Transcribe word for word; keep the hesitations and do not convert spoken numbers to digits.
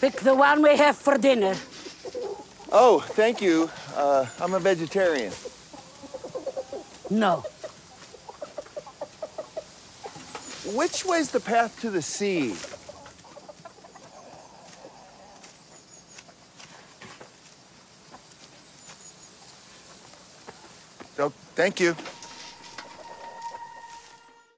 Pick the one we have for dinner. Oh, thank you. Uh, I'm a vegetarian. No. Which way's the path to the sea? Oh, thank you.